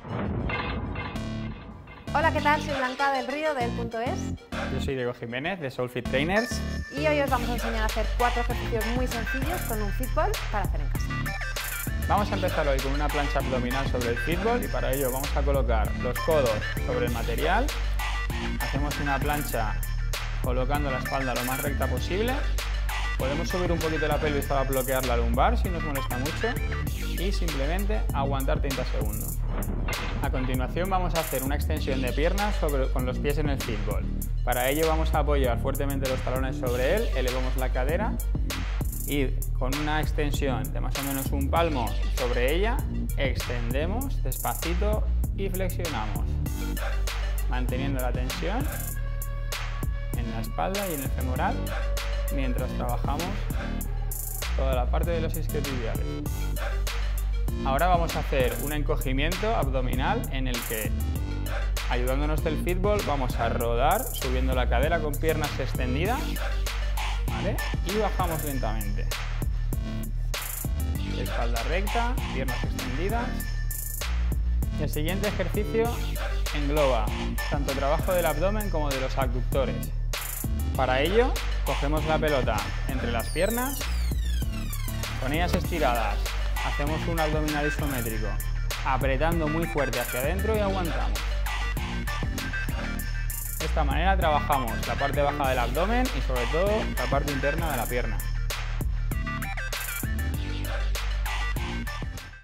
Hola, ¿qué tal? Soy Blanca del Río de El.es. Yo soy Diego Jiménez de Soulfit Trainers. Y hoy os vamos a enseñar a hacer 4 ejercicios muy sencillos con un fitball para hacer en casa. Vamos a empezar hoy con una plancha abdominal sobre el fitball y para ello vamos a colocar los codos sobre el material. Hacemos una plancha colocando la espalda lo más recta posible. Podemos subir un poquito la pelvis para bloquear la lumbar si nos molesta mucho y simplemente aguantar 30 segundos. A continuación vamos a hacer una extensión de piernas con los pies en el fitball. Para ello vamos a apoyar fuertemente los talones sobre él, elevamos la cadera y con una extensión de más o menos un palmo sobre ella, extendemos despacito y flexionamos, manteniendo la tensión en la espalda y en el femoral mientras trabajamos toda la parte de los isquiotibiales. Ahora vamos a hacer un encogimiento abdominal en el que, ayudándonos del fitball, vamos a rodar subiendo la cadera con piernas extendidas, ¿vale? Y bajamos lentamente. Espalda recta, piernas extendidas. El siguiente ejercicio engloba tanto trabajo del abdomen como de los abductores. Para ello, cogemos la pelota entre las piernas, con ellas estiradas, hacemos un abdominal isométrico, apretando muy fuerte hacia adentro y aguantamos. De esta manera trabajamos la parte baja del abdomen y sobre todo la parte interna de la pierna.